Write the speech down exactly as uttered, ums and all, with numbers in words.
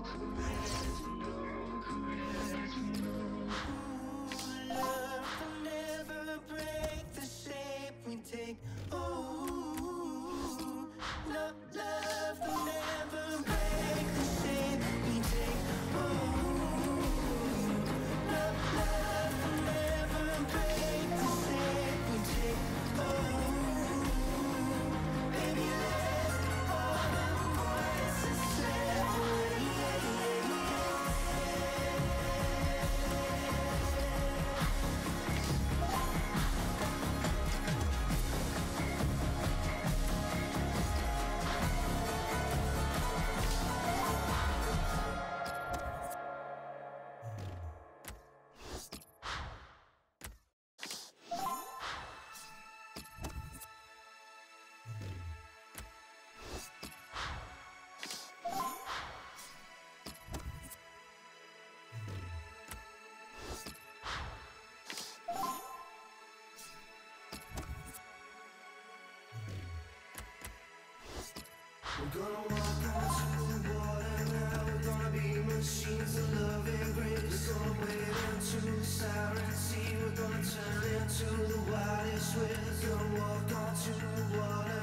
Love will never break the shape we take. Ooh, no, love will never break the shape we take. Ooh, no, love will never break the shape we take. Ooh, baby, let all the voices separate. We're gonna walk onto the water now. We're gonna be machines of love and grace. We're gonna wade into the siren sea. We're gonna turn into the wildest winds. Gonna walk onto the water